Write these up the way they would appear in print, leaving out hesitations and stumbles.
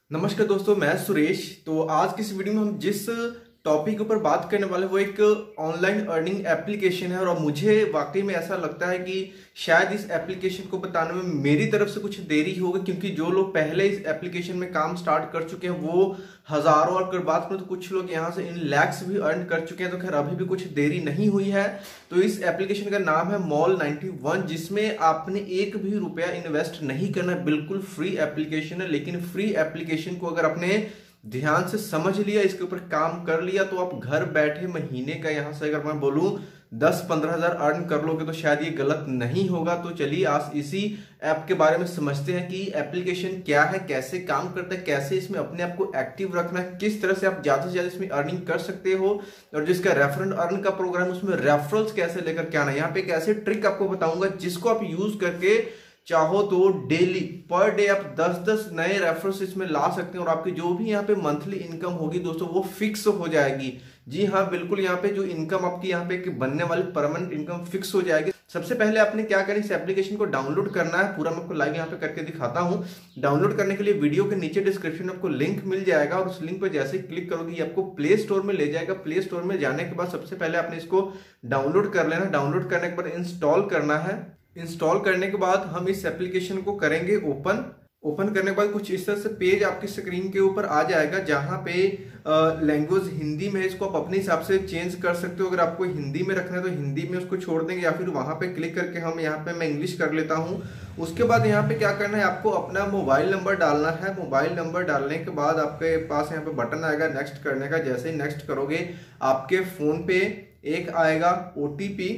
नमस्कार दोस्तों, मैं सुरेश। तो आज की इस वीडियो में हम जिस टॉपिक के ऊपर बात करने वाले हैं वो एक ऑनलाइन अर्निंग एप्लीकेशन है। और मुझे वाकई में ऐसा लगता है कि शायद इस एप्लीकेशन को बताने में मेरी तरफ से कुछ देरी होगी, क्योंकि जो लोग पहले इस एप्लीकेशन में काम स्टार्ट कर चुके हैं वो हजारों, और अगर बात करूं तो कुछ लोग यहां से इन लैक्स भी अर्न कर चुके हैं। तो खैर अभी भी कुछ देरी नहीं हुई है। तो इस एप्लीकेशन का नाम है मॉल 91, जिसमें आपने एक भी रुपया इन्वेस्ट नहीं करना है। बिल्कुल फ्री एप्लीकेशन है, लेकिन फ्री एप्लीकेशन को अगर आपने ध्यान से समझ लिया, इसके ऊपर काम कर लिया, तो आप घर बैठे महीने का, यहां से अगर मैं बोलूं 10-15 हजार अर्न कर लोगे तो शायद ये गलत नहीं होगा। तो चलिए आज इसी ऐप के बारे में समझते हैं कि एप्लीकेशन क्या है, कैसे काम करता है, कैसे इसमें अपने आप को एक्टिव रखना है, किस तरह से आप ज्यादा से ज्यादा इसमें अर्निंग कर सकते हो, और जिसका रेफरेंस अर्न का प्रोग्राम उसमें रेफरल्स कैसे लेकर के आना है। यहाँ पे एक ऐसे ट्रिक आपको बताऊंगा जिसको आप यूज करके चाहो तो डेली पर डे आप 10-10 नए रेफरेंस इसमें ला सकते हैं, और आपकी जो भी यहाँ पे मंथली इनकम होगी दोस्तों वो फिक्स हो जाएगी। जी हाँ, बिल्कुल, यहाँ पे जो इनकम आपकी यहाँ पे बनने वाली परमानेंट इनकम फिक्स हो जाएगी। सबसे पहले आपने क्या करना है, इस एप्लीकेशन को डाउनलोड करना है। पूरा मैं आपको लाइव यहाँ पे करके दिखाता हूँ। डाउनलोड करने के लिए वीडियो के नीचे डिस्क्रिप्शन में आपको लिंक मिल जाएगा, और उस लिंक पर जैसे ही क्लिक करोगे ये आपको प्ले स्टोर में ले जाएगा। प्ले स्टोर में जाने के बाद सबसे पहले आपने इसको डाउनलोड कर लेना। डाउनलोड करने के बाद इंस्टॉल करना है। इंस्टॉल करने के बाद हम इस एप्लीकेशन को करेंगे ओपन। ओपन करने के बाद कुछ इस तरह से पेज आपकी स्क्रीन के ऊपर आ जाएगा, जहां पे लैंग्वेज हिंदी में, इसको आप अपने हिसाब से चेंज कर सकते हो। अगर आपको हिंदी में रखना है तो हिंदी में उसको छोड़ देंगे, या फिर वहां पे क्लिक करके हम यहाँ पे मैं इंग्लिश कर लेता हूँ। उसके बाद यहाँ पे क्या करना है, आपको अपना मोबाइल नंबर डालना है। मोबाइल नंबर डालने के बाद आपके पास यहाँ पे बटन आएगा नेक्स्ट करने का। जैसे ही नेक्स्ट करोगे आपके फोन पे एक आएगा ओटीपी।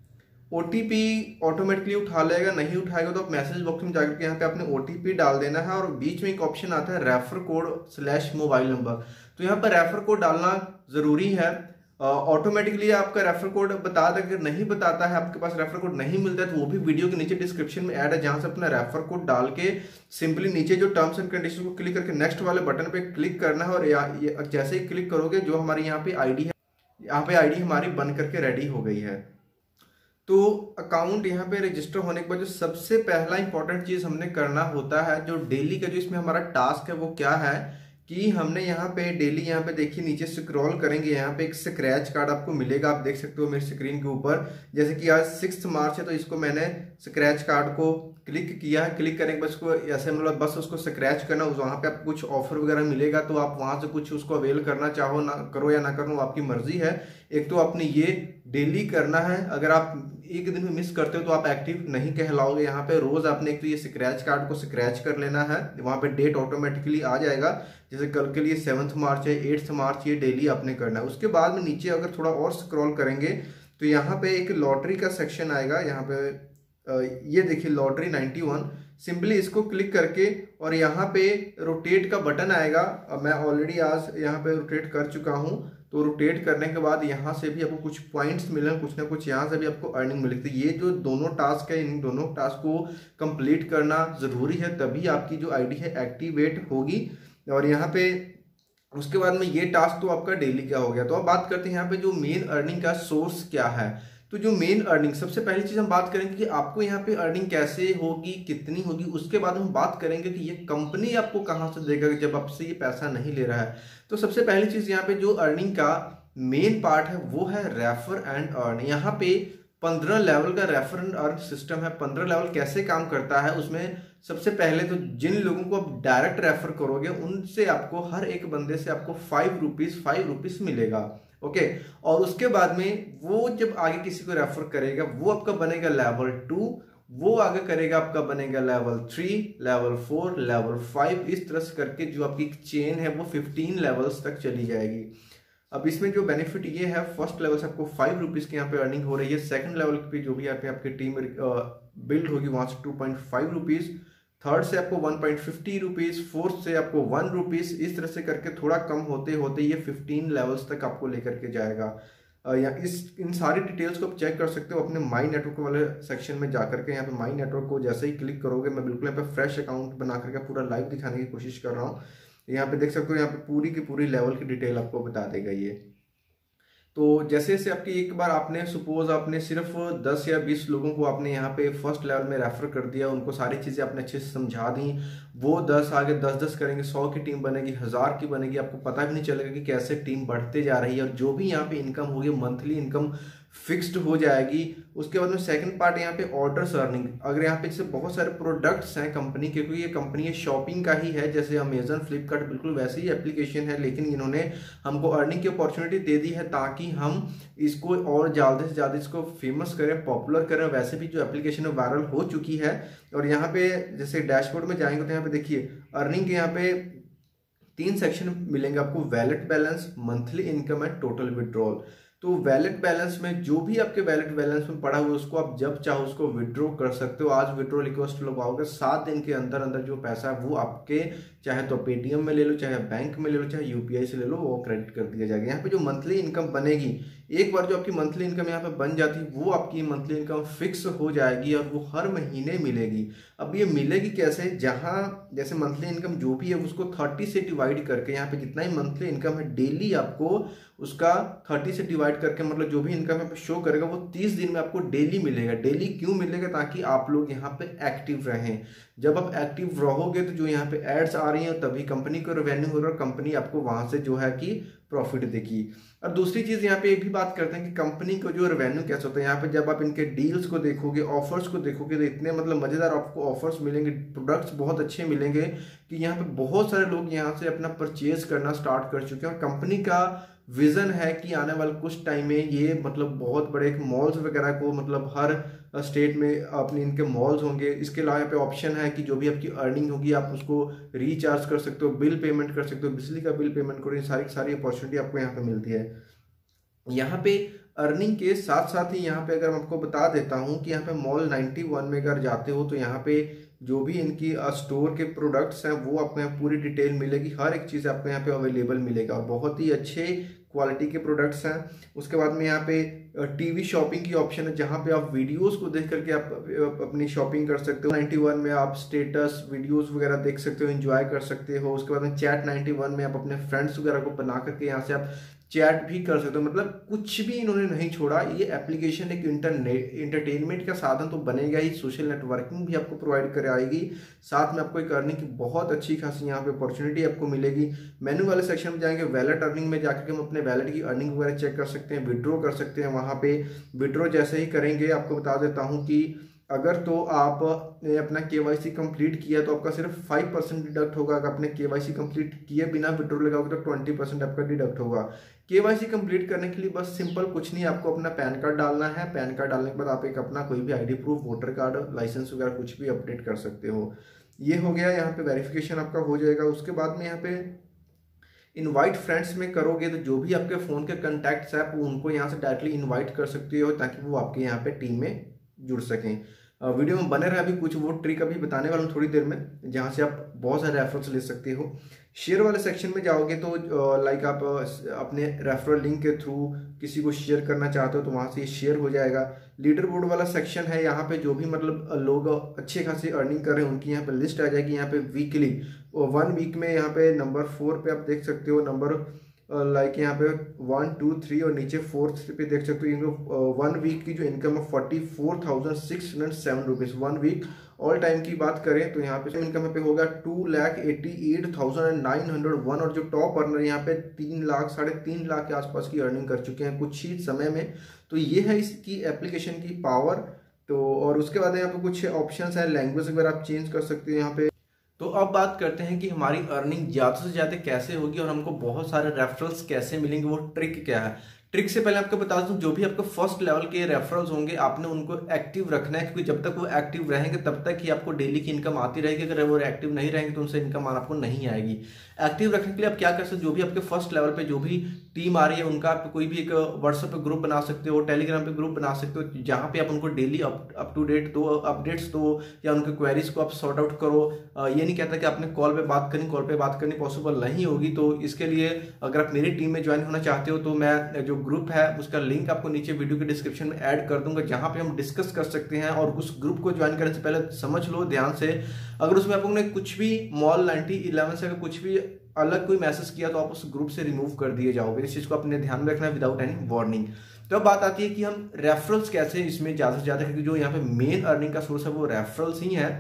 ओटीपी ऑटोमेटिकली उठा लेगा, नहीं उठाएगा तो आप मैसेज बॉक्स में जाकर के यहाँ पे आपने ओटीपी डाल देना है, और बीच में एक ऑप्शन आता है रेफर कोड / मोबाइल नंबर। तो यहाँ पर रेफर कोड डालना जरूरी है। ऑटोमेटिकली आपका रेफर कोड बता देगा। अगर नहीं बताता है, आपके पास रेफर कोड नहीं मिलता है, तो वो भी वीडियो के नीचे डिस्क्रिप्शन में ऐड है, जहां से अपना रेफर कोड डाल के सिंपली नीचे जो टर्म्स एंड कंडीशन को क्लिक करके नेक्स्ट वाले बटन पे क्लिक करना है। और जैसे ही क्लिक करोगे जो हमारी यहाँ पे आईडी है, यहाँ पे आईडी हमारी बन करके रेडी हो गई है। तो अकाउंट यहाँ पे रजिस्टर होने के बाद जो सबसे पहला इंपॉर्टेंट चीज हमने करना होता है, जो डेली का जो इसमें हमारा टास्क है वो क्या है कि हमने यहाँ पे डेली, यहाँ पे देखिए नीचे स्क्रॉल करेंगे, यहाँ पे एक स्क्रैच कार्ड आपको मिलेगा। आप देख सकते हो मेरी स्क्रीन के ऊपर, जैसे कि आज 6 मार्च है तो इसको मैंने स्क्रैच कार्ड को क्लिक किया है। क्लिक करने के बाद उसको ऐसे मतलब बस उसको स्क्रैच करना, वहाँ पे आपको कुछ ऑफर वगैरह मिलेगा, तो आप वहां से कुछ उसको अवेल करना चाहो, ना करो या ना करो आपकी मर्जी है। एक तो आपने ये डेली करना है। अगर आप एक दिन में मिस करते हो तो आप एक्टिव नहीं कहलाओगे। यहाँ पे रोज आपने एक तो ये स्क्रैच कार्ड को स्क्रैच कर लेना है, वहां पे डेट ऑटोमेटिकली आ जाएगा। जैसे कल के लिए 7 मार्च है, 8 मार्च, ये डेली आपने करना है। उसके बाद में नीचे अगर थोड़ा और स्क्रॉल करेंगे तो यहाँ पे एक लॉटरी का सेक्शन आएगा। यहाँ पे ये देखिए लॉटरी 91, सिंपली इसको क्लिक करके और यहाँ पे रोटेट का बटन आएगा। मैं ऑलरेडी आज यहाँ पे रोटेट कर चुका हूँ। तो रोटेट करने के बाद यहाँ से भी आपको कुछ पॉइंट्स मिले, कुछ ना कुछ यहाँ से भी आपको अर्निंग मिलेगी। तो ये जो दोनों टास्क है, इन दोनों टास्क को कंप्लीट करना जरूरी है, तभी आपकी जो आईडी है एक्टिवेट होगी। और यहाँ पे उसके बाद में ये टास्क तो आपका डेली का हो गया। तो अब बात करते हैं यहाँ पे जो मेन अर्निंग का सोर्स क्या है। तो जो मेन अर्निंग, सबसे पहली चीज हम बात करेंगे कि आपको यहाँ पे अर्निंग कैसे होगी, कितनी होगी। उसके बाद हम बात करेंगे कि ये कंपनी आपको कहाँ से देगा जब आपसे ये पैसा नहीं ले रहा है। तो सबसे पहली चीज यहाँ पे जो अर्निंग का मेन पार्ट है वो है रेफर एंड अर्न। यहाँ पे 15 लेवल का रेफर एंड अर्न सिस्टम है। 15 लेवल कैसे काम करता है, उसमें सबसे पहले तो जिन लोगों को आप डायरेक्ट रेफर करोगे उनसे आपको हर एक बंदे से आपको 5 रुपीज मिलेगा। ओके, और उसके बाद में वो जब आगे किसी को रेफर करेगा वो आपका बनेगा लेवल 2, वो आगे करेगा आपका बनेगा लेवल 3, लेवल 4, लेवल 5, इस तरह से करके जो आपकी चेन है वो 15 लेवल्स तक चली जाएगी। अब इसमें जो बेनिफिट ये है, फर्स्ट लेवल से आपको 5 रुपीज की यहाँ पे अर्निंग हो रही है। सेकंड लेवल पे जो भी यहाँ पे आपकी टीम बिल्ड होगी वहां से 2.5 रुपीज, थर्ड से आपको 1.50 रुपीज, फोर्थ से आपको 1 रुपीज, इस तरह से करके थोड़ा कम होते होते ये 15 लेवल्स तक आपको लेकर के जाएगा। या इन सारी डिटेल्स को आप चेक कर सकते हो अपने माई नेटवर्क वाले सेक्शन में जाकर के। यहाँ पे माई नेटवर्क को जैसे ही क्लिक करोगे, मैं बिल्कुल यहाँ पे फ्रेश अकाउंट बना करके पूरा लाइव दिखाने की कोशिश कर रहा हूँ। यहाँ पे देख सकते हो, यहाँ पे पूरी की पूरी लेवल की डिटेल आपको बता देगा ये। तो जैसे जैसे आपकी एक बार आपने सपोज आपने सिर्फ 10 या 20 लोगों को आपने यहाँ पे फर्स्ट लेवल में रेफर कर दिया, उनको सारी चीज़ें आपने अच्छे से समझा दी, वो 10 आगे 10 करेंगे, 100 की टीम बनेगी, 1000 की बनेगी, आपको पता भी नहीं चलेगा कि कैसे टीम बढ़ते जा रही है। और जो भी यहाँ पे इनकम होगी मंथली इनकम फिक्स्ड हो जाएगी। उसके बाद में सेकंड पार्ट यहाँ पे ऑर्डर्स अर्निंग। अगर यहाँ पे जैसे बहुत सारे प्रोडक्ट्स हैं कंपनी के, क्योंकि ये कंपनी है शॉपिंग का ही है, जैसे अमेजन फ्लिपकार्ट बिल्कुल वैसे ही एप्लीकेशन है, लेकिन इन्होंने हमको अर्निंग की अपॉर्चुनिटी दे दी है ताकि हम इसको और ज़्यादा से ज़्यादा इसको फेमस करें, पॉपुलर करें। वैसे भी जो एप्लीकेशन है वायरल हो चुकी है। और यहाँ पे जैसे डैशबोर्ड में जाएंगे तो यहाँ पे देखिए अर्निंग के यहाँ पे 3 सेक्शन मिलेंगे आपको, wallet balance, monthly income and total withdrawal. तो वैलेट बैलेंस में जो भी आपके वैलेट बैलेंस में पड़ा हुआ उसको आप जब चाहो उसको विड्रॉ कर सकते हो। आज विड्रॉ रिक्वेस्ट लगाओगे 7 दिन के अंदर अंदर जो पैसा है वो आपके, चाहे तो पेटीएम में ले लो, चाहे बैंक में ले लो, चाहे यूपीआई से ले लो, वो क्रेडिट कर दिया जाएगा। यहाँ पे जो मंथली इनकम बनेगी, एक बार जो आपकी मंथली इनकम यहाँ पे बन जाती है वो आपकी मंथली इनकम फिक्स हो जाएगी और वो हर महीने मिलेगी। अब ये मिलेगी कैसे, जहाँ जैसे मंथली इनकम जो भी है उसको 30 से डिवाइड करके, यहाँ पे जितना ही मंथली इनकम है डेली आपको उसका 30 से डिवाइड करके, मतलब जो भी इनकम है शो करेगा वो 30 दिन में आपको डेली मिलेगा। डेली क्यों मिलेगा, ताकि आप लोग यहाँ पे एक्टिव रहें। जब आप एक्टिव रहोगे तो जो यहाँ पे एड्स आ रही हैं तभी कंपनी को रेवेन्यू हो रहा है, कंपनी आपको वहां से जो है कि प्रॉफिट देगी। और दूसरी चीज यहाँ पे एक भी बात करते हैं कि कंपनी को जो रेवेन्यू कैसे होता है, यहाँ पे जब आप इनके डील्स को देखोगे, ऑफर्स को देखोगे तो इतने मतलब मजेदार आपको ऑफर्स मिलेंगे, प्रोडक्ट्स बहुत अच्छे मिलेंगे कि यहाँ पे बहुत सारे लोग यहाँ से अपना परचेज करना स्टार्ट कर चुके हैं। और कंपनी का विजन है कि आने वाले कुछ टाइम में ये मतलब बहुत बड़े मॉल्स वगैरह को, मतलब हर स्टेट में अपने इनके मॉल्स होंगे। इसके अलावा यहाँ पे ऑप्शन है कि जो भी आपकी अर्निंग होगी आप उसको रिचार्ज कर सकते हो, बिल पेमेंट कर सकते हो, बिजली का बिल पेमेंट करो, सारी अपॉर्चुनिटी आपको यहाँ पे मिलती है। यहाँ पे अर्निंग के साथ साथ ही यहाँ पे अगर मैं आपको बता देता हूँ कि यहाँ पे मॉल 91 में अगर जाते हो तो यहाँ पे जो भी इनकी स्टोर के प्रोडक्ट्स हैं वो आपको यहाँ पूरी डिटेल मिलेगी, हर एक चीज़ आपको यहाँ पे अवेलेबल मिलेगा और बहुत ही अच्छे क्वालिटी के प्रोडक्ट्स हैं। उसके बाद में यहाँ पे टीवी शॉपिंग की ऑप्शन है, जहाँ पे आप वीडियोस को देख करके आप अपनी शॉपिंग कर सकते हो। 91 में आप स्टेटस वीडियोस वगैरह देख सकते हो, एंजॉय कर सकते हो। उसके बाद में चैट 91 में आप अपने फ्रेंड्स वगैरह को बना करके यहाँ से आप चैट भी कर सकते हो। मतलब कुछ भी इन्होंने नहीं छोड़ा। ये एप्लीकेशन एक इंटरटेनमेंट का साधन तो बनेगा ही, सोशल नेटवर्किंग भी आपको प्रोवाइड कर आएगी, साथ में आपको एक अर्निंग की बहुत अच्छी खासी यहाँ पे अपॉर्चुनिटी आपको मिलेगी। मेनू वाले सेक्शन में जाएंगे, वैलेट अर्निंग में जाकर हम अपने वैलेट की अर्निंग वगैरह चेक कर सकते हैं, विड्रॉ कर सकते हैं। वहाँ पे विड्रॉ जैसे ही करेंगे आपको बता देता हूँ कि अगर तो आप अपना केवाईसी कंप्लीट किया तो आपका सिर्फ 5% डिडक्ट होगा। अगर आपने केवाईसी कंप्लीट किए बिना विड्रॉ लगाओगे तो 20% आपका डिडक्ट होगा। केवाईसी कंप्लीट करने के लिए बस सिंपल कुछ नहीं, आपको अपना पैन कार्ड डालना है। पैन कार्ड डालने के बाद आप एक अपना कोई भी ID proof, voter card, licence वगैरह कुछ भी अपडेट कर सकते हो। ये हो गया, यहाँ पे वेरिफिकेशन आपका हो जाएगा। उसके बाद में यहाँ पे इनवाइट फ्रेंड्स में करोगे तो जो भी आपके फ़ोन के कॉन्टैक्ट्स हैं उनको यहाँ से डायरेक्टली इनवाइट कर सकते हो ताकि वो आपके यहाँ पे टीम में जुड़ सकें। वीडियो में बने रहे, अभी कुछ वो ट्रिक अभी बताने वाला हूँ थोड़ी देर में, जहाँ से आप बहुत सारे रेफरेंस ले सकते हो। शेयर वाले सेक्शन में जाओगे तो लाइक आप अपने रेफरल लिंक के थ्रू किसी को शेयर करना चाहते हो तो वहाँ से ये शेयर हो जाएगा। लीडर बोर्ड वाला सेक्शन है, यहाँ पे जो भी मतलब लोग अच्छे खासी अर्निंग कर रहे हैं उनकी यहाँ पे लिस्ट आ जाएगी। यहाँ पे वीकली 1 वीक में यहाँ पे नंबर 4 पे आप देख सकते हो, नंबर लाइक यहाँ पे 1 2 3 और नीचे 4th पे देख सकते हो। 1 वीक की जो इनकम है 44,607 रुपीज़ 1 वीक। ऑल टाइम की बात करें तो यहाँ पे इनकम पे होगा 2,88,901 और जो टॉप अर्नर यहाँ पे 3 लाख 3.5 लाख के आसपास की अर्निंग कर चुके हैं कुछ ही समय में। तो ये है इसकी एप्लीकेशन की पावर। तो और उसके बाद यहाँ पे कुछ ऑप्शंस है, लैंग्वेज वगैरह आप चेंज कर सकते हो यहाँ पे। तो अब बात करते हैं कि हमारी अर्निंग ज़्यादा से ज़्यादा कैसे होगी और हमको बहुत सारे रेफरल्स कैसे मिलेंगे, वो ट्रिक क्या है। ट्रिक से पहले आपको बता दूं, जो भी आपको फर्स्ट लेवल के रेफरल्स होंगे आपने उनको एक्टिव रखना है, क्योंकि जब तक वो एक्टिव रहेंगे तब तक ही आपको डेली की इनकम आती रहेगी। अगर वो एक्टिव नहीं रहेंगे तो उनसे इनकम आपको नहीं आएगी। एक्टिव रखने के लिए आप क्या कर सकते हो, जो भी आपके फर्स्ट लेवल पे जो भी टीम आ रही है उनका आप कोई भी एक व्हाट्सएप पे ग्रुप बना सकते हो, टेलीग्राम पे ग्रुप बना सकते हो, जहाँ पे आप उनको डेली अप टू डेट दो, अपडेट्स दो या उनके क्वेरीज को आप सॉर्ट आउट करो। ये नहीं कहता कि आपने कॉल पे बात करनी पॉसिबल नहीं होगी। तो इसके लिए अगर आप मेरी टीम में ज्वाइन होना चाहते हो तो मैं जो ग्रुप है उसका लिंक आपको नीचे वीडियो के डिस्क्रिप्शन में ऐड कर दूंगा, जहां पे हम डिस्कस कर सकते हैं। और उस ग्रुप को ज्वाइन करने से पहले समझ लो ध्यान से, अगर उसमें आप लोगों ने कुछ भी मॉल 9011 से अगर कुछ भी अलग कोई मैसेज किया तो आप उस ग्रुप से रिमूव कर दिए जाओगे। इस चीज को अपने ध्यान में रखना है विदाउट एनी वार्निंग। तो अब बात आती है कि हम रेफरल्स कैसे इसमें ज्यादा से ज्यादा, क्योंकि जो यहाँ पे मेन अर्निंग का सोर्स है वो रेफरल्स ही है।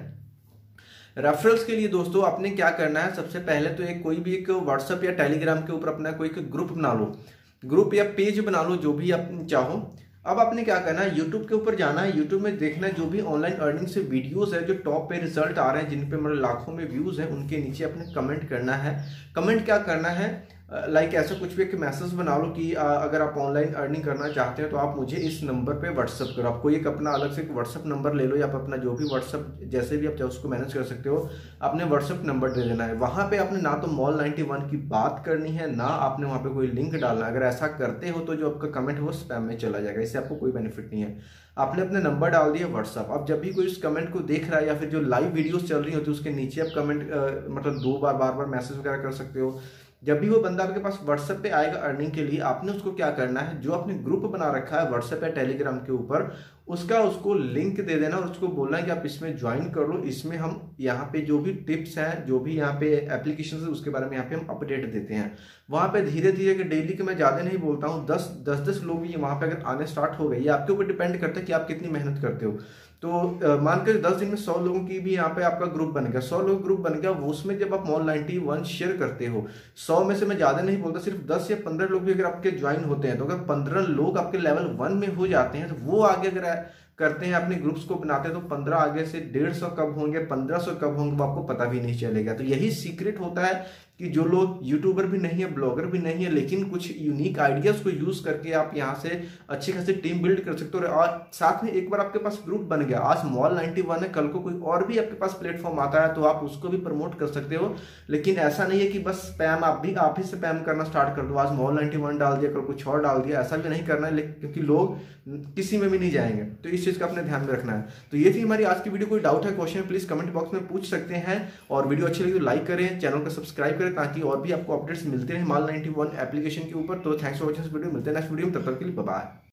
रेफरल्स के लिए दोस्तों आपने क्या करना है, सबसे पहले तो एक कोई भी एक व्हाट्सएप या टेलीग्राम के ऊपर अपना कोई ग्रुप बना लो, ग्रुप या पेज बना लो, जो भी आप चाहो। अब आपने क्या करना है, यूट्यूब के ऊपर जाना है, यूट्यूब में देखना है जो भी ऑनलाइन अर्निंग से वीडियोस है जो टॉप पे रिजल्ट आ रहे हैं, जिन पे मतलब लाखों में व्यूज है, उनके नीचे अपने कमेंट करना है। कमेंट क्या करना है, लाइक ऐसा कुछ भी एक मैसेज बना लो कि अगर आप ऑनलाइन अर्निंग करना चाहते हैं तो आप मुझे इस नंबर पे व्हाट्सअप करो। आप कोई एक अपना अलग से व्हाट्सअप नंबर ले लो, या आप अपना जो भी व्हाट्सअप जैसे भी आप चाहो उसको मैनेज कर सकते हो, आपने व्हाट्सअप नंबर दे देना है। वहां पे आपने ना तो मॉल 91 की बात करनी है, ना आपने वहां पे कोई लिंक डालना है। अगर ऐसा करते हो तो जो आपका कमेंट है वो स्पैम में चला जाएगा, इससे आपको कोई बेनिफिट नहीं है। आपने अपने नंबर डाल दिया व्हाट्सअप। अब जब भी कोई उस कमेंट को देख रहा है या फिर जो लाइव वीडियोस चल रही होती है उसके नीचे आप कमेंट मतलब बार बार मैसेज वगैरह कर सकते हो। जब भी वो बंदा आपके पास व्हाट्सएप पे आएगा अर्निंग के लिए, आपने उसको क्या करना है, जो आपने ग्रुप बना रखा है व्हाट्सएप या टेलीग्राम के ऊपर, उसका उसको लिंक दे देना और उसको बोलना है कि आप इसमें ज्वाइन कर लो। इसमें हम यहाँ पे जो भी टिप्स हैं, जो भी यहाँ पे एप्लीकेशन है, उसके बारे में यहाँ पे हम अपडेट देते हैं। वहां पे धीरे धीरे कि डेली के मैं ज्यादा नहीं बोलता हूँ, 10 लोग भी वहां पे अगर आने स्टार्ट हो गए, ये आपके ऊपर डिपेंड करता है कि आप कितनी मेहनत करते हो। तो मानकर 10 दिन में 100 लोगों की भी यहाँ पे आपका ग्रुप बन गया, 100 लोग ग्रुप बन गया। उसमें जब आप मॉल 91 शेयर करते हो, 100 में से मैं ज्यादा नहीं बोलता, सिर्फ 10 या 15 लोग भी अगर आपके ज्वाइन होते हैं, तो अगर 15 लोग आपके लेवल 1 में हो जाते हैं तो वो आगे अगर करते हैं अपने ग्रुप्स को बनाते हैं, तो 15 आगे से 150 कब होंगे, 1500 कब होंगे, वो आपको पता भी नहीं चलेगा। तो यही सीक्रेट होता है कि जो लोग यूट्यूबर भी नहीं है, ब्लॉगर भी नहीं है, लेकिन कुछ यूनिक आइडियाज को यूज करके आप यहाँ से अच्छी खासी टीम बिल्ड कर सकते हो। और साथ में एक बार आपके पास ग्रुप बन गया, आज मॉल 91 है, कल को कोई और भी आपके पास प्लेटफॉर्म आता है तो आप उसको भी प्रमोट कर सकते हो। लेकिन ऐसा नहीं है कि बस स्पैम आप ही स्पैम करना स्टार्ट कर दो, आज मॉल 91 डाल दिया, कल कुछ और डाल दिया, ऐसा भी नहीं करना है, क्योंकि लोग किसी में भी नहीं जाएंगे। तो इस चीज का अपने ध्यान में रखना है। तो ये थी हमारी आज की वीडियो। कोई डाउट है, क्वेश्चन प्लीज कमेंट बॉक्स में पूछ सकते हैं। और वीडियो अच्छी लगी तो लाइक करें, चैनल को सब्सक्राइब करें, ताकि और भी आपको अपडेट्स मिलते रहे मॉल 91 एप्लीकेशन के ऊपर। तो thanks for watching this video, मिलते हैं नेक्स्ट वीडियो में, तब तक के लिए बाय बाय।